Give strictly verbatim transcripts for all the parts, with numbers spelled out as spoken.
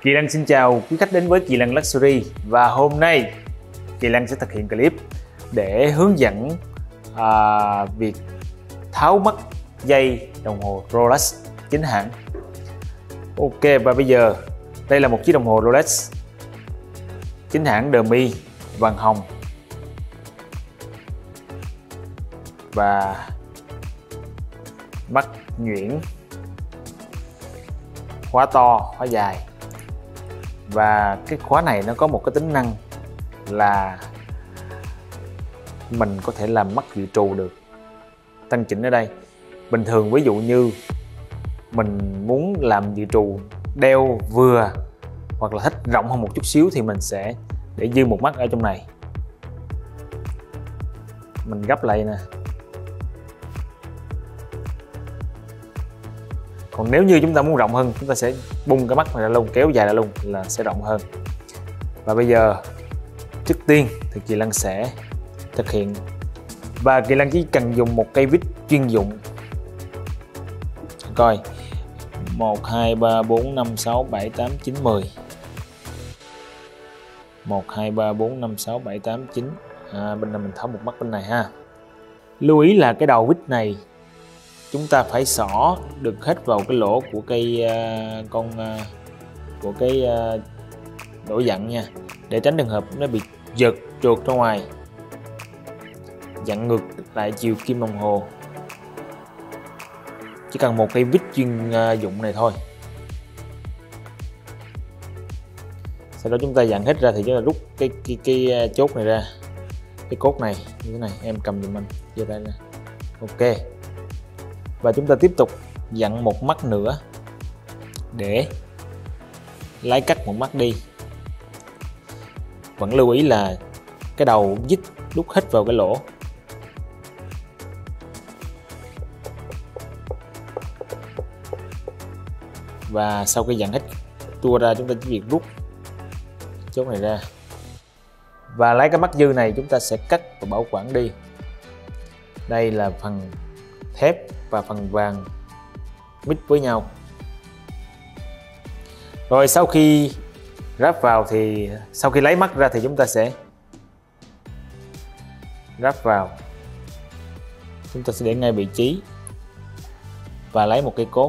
Kỳ Lân xin chào quý khách đến với Kỳ Lân Luxury, và hôm nay Kỳ Lân sẽ thực hiện clip để hướng dẫn à, việc tháo mất dây đồng hồ Rolex chính hãng. Ok, và bây giờ đây là một chiếc đồng hồ Rolex chính hãng Demi vàng hồng và mắt nhuyễn, khóa to, khóa dài. Và cái khóa này nó có một cái tính năng là mình có thể làm mắt dự trù được, tăng chỉnh ở đây. Bình thường ví dụ như mình muốn làm dự trù đeo vừa hoặc là thích rộng hơn một chút xíu thì mình sẽ để dư một mắt ở trong này, mình gấp lại nè. Còn nếu như chúng ta muốn rộng hơn, chúng ta sẽ bung cái mắt này ra luôn, kéo dài ra luôn là sẽ rộng hơn. Và bây giờ trước tiên thì Kỳ Lân sẽ thực hiện, và Kỳ Lân chỉ cần dùng một cây vít chuyên dụng. Coi một, hai, ba, bốn, năm, sáu, bảy, tám, chín, mười. một, hai, ba, bốn, năm, sáu, bảy, tám, chín. À, bên này mình tháo một mắt bên này ha. Lưu ý là cái đầu vít này chúng ta phải xỏ được hết vào cái lỗ của cây uh, con uh, của cái uh, đổi dặn nha, để tránh trường hợp nó bị giật trượt ra ngoài, dặn ngược lại chiều kim đồng hồ. Chỉ cần một cây vít chuyên uh, dụng này thôi. Sau đó chúng ta dặn hết ra thì chúng ta rút cái cái, cái uh, chốt này ra, cái cốt này như thế này, em cầm giùm anh, giơ tay ra. Ok. Và chúng ta tiếp tục dặn một mắt nữa để lấy cắt một mắt đi. Vẫn lưu ý là cái đầu vít đút hết vào cái lỗ. Và sau khi dặn hết tua ra, chúng ta chỉ việc rút chốt này ra. Và lấy cái mắt dư này chúng ta sẽ cắt và bảo quản đi. Đây là phần thép và phần vàng mix với nhau. Rồi sau khi ráp vào thì sau khi lấy mắt ra thì chúng ta sẽ ráp vào. Chúng ta sẽ để ngay vị trí và lấy một cây cốt.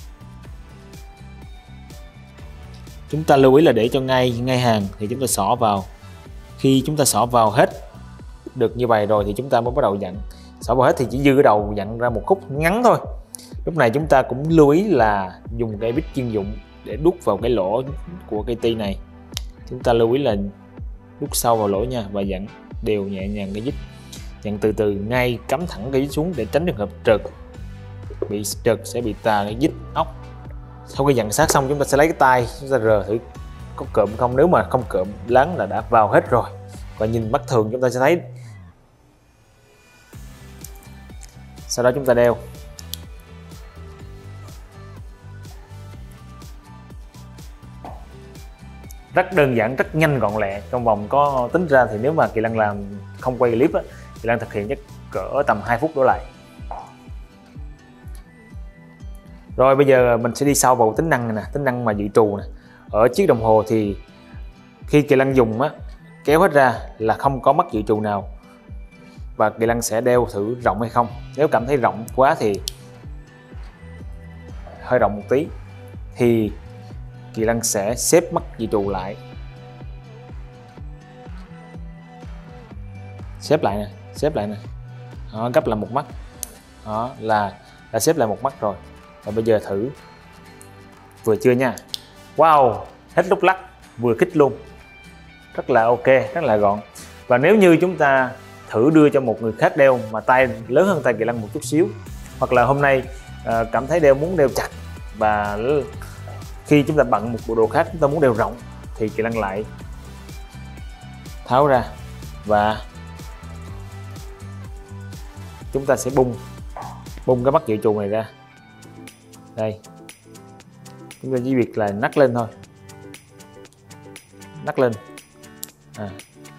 Chúng ta lưu ý là để cho ngay ngay hàng thì chúng ta xỏ vào. Khi chúng ta xỏ vào hết được như vậy rồi thì chúng ta mới bắt đầu dặn. Xỏ vào hết thì chỉ dư cái đầu dặn ra một khúc ngắn thôi. Lúc này chúng ta cũng lưu ý là dùng cây vít chuyên dụng để đút vào cái lỗ của cây ti này. Chúng ta lưu ý là đút sâu vào lỗ nha, và dặn đều nhẹ nhàng cái vít. Dặn từ từ ngay, cắm thẳng cái vít xuống để tránh trường hợp trượt. Bị trượt sẽ bị tà cái vít ốc. Sau khi dặn sát xong, chúng ta sẽ lấy cái tay chúng ta rờ thử có cộm không. Nếu mà không cộm láng là đã vào hết rồi. Và nhìn mắt thường chúng ta sẽ thấy. Sau đó chúng ta đeo. Rất đơn giản, rất nhanh gọn lẹ. Trong vòng có tính ra thì nếu mà Kỳ Lân làm không quay clip á, Kỳ Lân thực hiện chắc cỡ tầm hai phút đổ lại. Rồi bây giờ mình sẽ đi sâu vào tính năng này nè, tính năng mà dự trù nè. Ở chiếc đồng hồ thì khi Kỳ Lân dùng á, kéo hết ra là không có mắt dự trù nào. Và Kỳ Lân sẽ đeo thử rộng hay không. Nếu cảm thấy rộng quá thì hơi rộng một tí thì Kỳ Lân sẽ xếp mắt dự trù lại, xếp lại nè, xếp lại nè, đó, gấp lại một mắt, đó là đã xếp lại một mắt rồi. Và bây giờ thử vừa chưa nha. Wow, hết lúc lắc vừa khích luôn, rất là ok, rất là gọn. Và nếu như chúng ta thử đưa cho một người khác đeo mà tay lớn hơn tay Kỳ Lân một chút xíu, hoặc là hôm nay à, cảm thấy đeo muốn đeo chặt, và khi chúng ta bận một bộ đồ khác chúng ta muốn đeo rộng thì Kỳ Lân lại tháo ra và chúng ta sẽ bung bung cái mắt dự trù này ra. Đây, chúng ta chỉ việc là nắt lên thôi, nắt lên. À.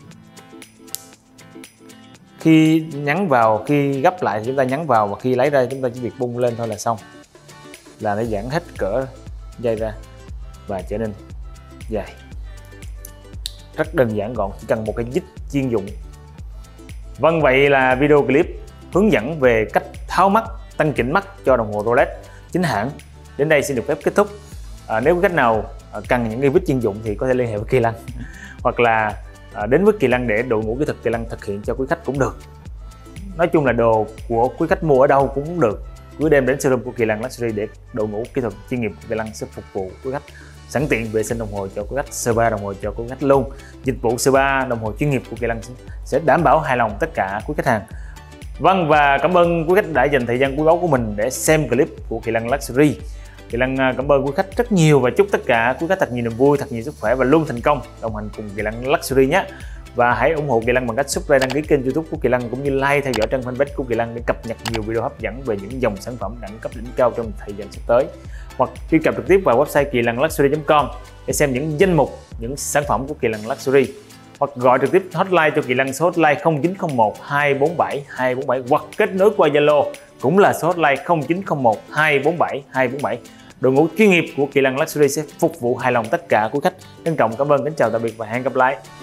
Khi nhấn vào, khi gấp lại thì chúng ta nhấn vào, và khi lấy ra chúng ta chỉ việc bung lên thôi là xong, là nó giãn hết cỡ dây ra và trở nên dài, rất đơn giản gọn, chỉ cần một cái dít chuyên dụng. Vâng, vậy là video clip hướng dẫn về cách tháo mắt, tăng chỉnh mắt cho đồng hồ Rolex chính hãng đến đây xin được phép kết thúc. À, nếu có khách nào cần những cái vít chuyên dụng thì có thể liên hệ với Kỳ Lân hoặc là à, đến với Kỳ Lân để đội ngũ kỹ thuật Kỳ Lân thực hiện cho quý khách cũng được. Nói chung là đồ của quý khách mua ở đâu cũng được, cứ đem đến showroom của Kỳ Lân Luxury để đội ngũ kỹ thuật chuyên nghiệp của Kỳ Lân sẽ phục vụ quý khách, sẵn tiện vệ sinh đồng hồ cho quý khách, spa đồng hồ cho quý khách luôn. Dịch vụ spa đồng hồ chuyên nghiệp của Kỳ Lân sẽ đảm bảo hài lòng tất cả quý khách hàng. Vâng, và cảm ơn quý khách đã dành thời gian quý báu của mình để xem clip của Kỳ Lân Luxury. Kỳ Lân cảm ơn quý khách rất nhiều và chúc tất cả quý khách thật nhiều niềm vui, thật nhiều sức khỏe và luôn thành công đồng hành cùng Kỳ Lân Luxury nhé. Và hãy ủng hộ Kỳ Lân bằng cách subscribe, đăng ký kênh YouTube của Kỳ Lân cũng như like theo dõi trang fanpage của Kỳ Lân để cập nhật nhiều video hấp dẫn về những dòng sản phẩm đẳng cấp đỉnh cao trong thời gian sắp tới. Hoặc truy cập trực tiếp vào website kỳ lân luxury chấm com để xem những danh mục, những sản phẩm của Kỳ Lân Luxury. Hoặc gọi trực tiếp hotline cho Kỳ Lân số hotline không chín không một hai bốn bảy hai bốn bảy hoặc kết nối qua Zalo cũng là số hotline không chín không một hai bốn bảy hai bốn bảy. Đội ngũ chuyên nghiệp của Kỳ Lân Luxury sẽ phục vụ hài lòng tất cả quý khách. Trân trọng cảm ơn, kính chào tạm biệt và hẹn gặp lại.